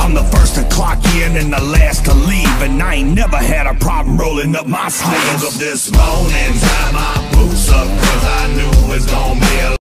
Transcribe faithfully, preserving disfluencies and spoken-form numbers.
I'm the first to clock in and the last to leave, and I ain't never had a problem rolling up my sleeves. I woke up this morning, time my